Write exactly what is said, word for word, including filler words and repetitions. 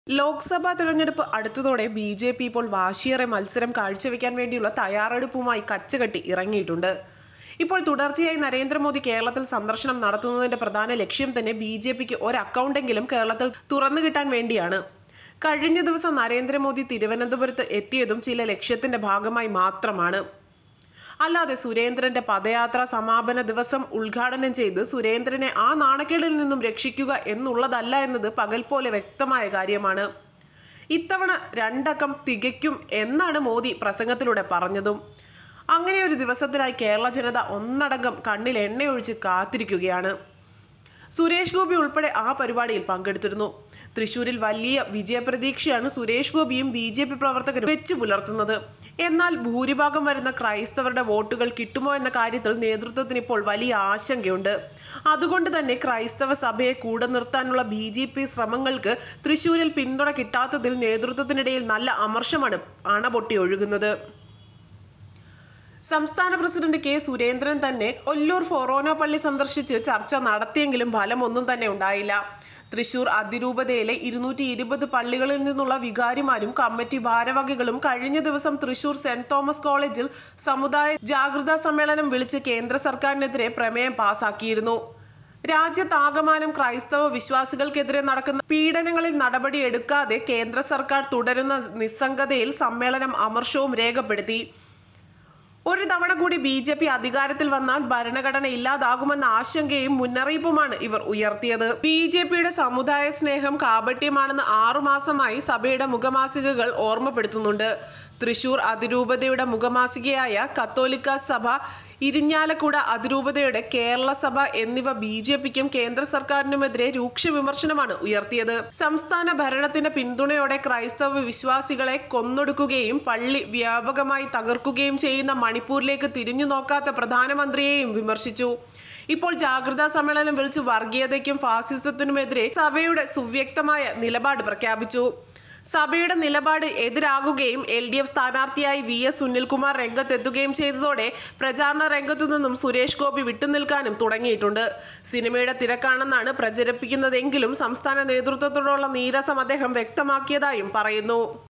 ലോക്സഭാ തിരഞ്ഞെടുപ്പ് അടുത്തതോടെ B J P ഇപ്പോൾ വാശിയേറെ മത്സരം കാഴ്ചവെക്കാൻ വേണ്ടിയുള്ള തയ്യാറെടുപ്പുമായി കച്ചകെട്ടി ഇറങ്ങിയിട്ടുണ്ട്. ഇപ്പോൾ തുടർച്ചയായി നരേന്ദ്രമോദി കേരളത്തിൽ സന്ദർശനം നടത്തുന്നതിന്റെ പ്രധാന ലക്ഷ്യം തന്നെ ബി ജെ പിക്ക് ഒരു അക്കൗണ്ടെങ്കിലും കേരളത്തിൽ തുറന്നു കിട്ടാൻ വേണ്ടിയാണ്. കഴിഞ്ഞ ദിവസം നരേന്ദ്രമോദി തിരുവനന്തപുരത്ത് എത്തിയതും ചില ലക്ഷ്യത്തിന്റെ ഭാഗമായി മാത്രമാണ്. അല്ലാതെ സുരേന്ദ്രന്റെ പദയാത്ര സമാപന ദിവസം ഉദ്ഘാടനം ചെയ്ത് സുരേന്ദ്രനെ ആ നാണക്കേടിൽ നിന്നും രക്ഷിക്കുക എന്നുള്ളതല്ല എന്നത് പകൽ പോലെ വ്യക്തമായ കാര്യമാണ്. ഇത്തവണ രണ്ടക്കം തികയ്ക്കും എന്നാണ് മോദി പ്രസംഗത്തിലൂടെ പറഞ്ഞതും. അങ്ങനെ ഒരു ദിവസത്തിനായി കേരള ജനത ഒന്നടങ്കം കണ്ണിൽ എണ്ണയൊഴിച്ച് കാത്തിരിക്കുകയാണ്. സുരേഷ് ഗോപി ഉൾപ്പെടെ ആ പരിപാടിയിൽ പങ്കെടുത്തിരുന്നു. തൃശൂരിൽ വലിയ വിജയപ്രതീക്ഷയാണ് സുരേഷ് ഗോപിയും ബി ജെ പി പ്രവർത്തകരും വെച്ചു പുലർത്തുന്നത്. എന്നാൽ ഭൂരിഭാഗം വരുന്ന ക്രൈസ്തവരുടെ വോട്ടുകൾ കിട്ടുമോ എന്ന കാര്യത്തിൽ നേതൃത്വത്തിന് ഇപ്പോൾ വലിയ ആശങ്കയുണ്ട്. അതുകൊണ്ട് തന്നെ ക്രൈസ്തവ സഭയെ കൂടെ നിർത്താനുള്ള ബി ജെ പി ശ്രമങ്ങൾക്ക് തൃശൂരിൽ പിന്തുണ കിട്ടാത്തതിൽ നേതൃത്വത്തിനിടയിൽ നല്ല അമർഷമാണ് അണപൊട്ടി ഒഴുകുന്നത്. സംസ്ഥാന പ്രസിഡന്റ് കെ സുരേന്ദ്രൻ തന്നെ ഒല്ലൂർ ഫൊറോന പള്ളി സന്ദർശിച്ച് ചർച്ച നടത്തിയെങ്കിലും ഫലമൊന്നും തന്നെ ഉണ്ടായില്ല. തൃശൂർ അതിരൂപതയിലെ ഇരുന്നൂറ്റി ഇരുപത് പള്ളികളിൽ നിന്നുള്ള വികാരിമാരും കമ്മിറ്റി ഭാരവാഹികളും കഴിഞ്ഞ ദിവസം തൃശൂർ സെന്റ് തോമസ് കോളേജിൽ സമുദായ ജാഗ്രതാ സമ്മേളനം വിളിച്ച് കേന്ദ്ര സർക്കാരിനെതിരെ പ്രമേയം പാസാക്കിയിരുന്നു. രാജ്യത്താകമാനം ക്രൈസ്തവ വിശ്വാസികൾക്കെതിരെ നടക്കുന്ന പീഡനങ്ങളിൽ നടപടിയെടുക്കാതെ കേന്ദ്ര സർക്കാർ തുടരുന്ന നിസ്സംഗതയിൽ സമ്മേളനം അമർഷവും രേഖപ്പെടുത്തി. ഒരു തവണ കൂടി ബി ജെ പി അധികാരത്തിൽ വന്നാൽ ഭരണഘടന ഇല്ലാതാകുമെന്ന ആശങ്കയും മുന്നറിയിപ്പുമാണ് ഇവർ ഉയർത്തിയത്. ബി ജെ പിയുടെ സമുദായ സ്നേഹം കാപട്യമാണെന്ന് ആറുമാസമായി സഭയുടെ മുഖമാസികകൾ ഓർമ്മപ്പെടുത്തുന്നുണ്ട്. തൃശൂർ അതിരൂപതയുടെ മുഖമാസികയായ കത്തോലിക്ക സഭ, ഇരിഞ്ഞാലക്കുട അതിരൂപതയുടെ കേരള സഭ എന്നിവ ബി ജെ പിക്കും കേന്ദ്ര സർക്കാരിനുമെതിരെ രൂക്ഷ വിമർശനമാണ് ഉയർത്തിയത്. സംസ്ഥാന ഭരണത്തിന്റെ പിന്തുണയോടെ ക്രൈസ്തവ വിശ്വാസികളെ കൊന്നൊടുക്കുകയും പള്ളി വ്യാപകമായി തകർക്കുകയും ചെയ്യുന്ന മണിപ്പൂരിലേക്ക് തിരിഞ്ഞു നോക്കാത്ത പ്രധാനമന്ത്രിയെയും വിമർശിച്ചു. ഇപ്പോൾ ജാഗ്രതാ സമ്മേളനം വിളിച്ച് വർഗീയതയ്ക്കും ഫാസിസത്തിനുമെതിരെ സഭയുടെ സുവ്യക്തമായ നിലപാട് പ്രഖ്യാപിച്ചു. സഭയുടെ നിലപാട് എതിരാകുകയും എൽ ഡി എഫ് സ്ഥാനാർത്ഥിയായി വി എസ് സുനിൽകുമാർ രംഗത്തെത്തുകയും ചെയ്തതോടെ പ്രചാരണ രംഗത്തു നിന്നും സുരേഷ് ഗോപി വിട്ടുനിൽക്കാനും തുടങ്ങിയിട്ടുണ്ട്. സിനിമയുടെ തിരക്കാണെന്നാണ് പ്രചരിപ്പിക്കുന്നതെങ്കിലും സംസ്ഥാന നേതൃത്വത്തോടുള്ള നീരസം അദ്ദേഹം വ്യക്തമാക്കിയതായും പറയുന്നു.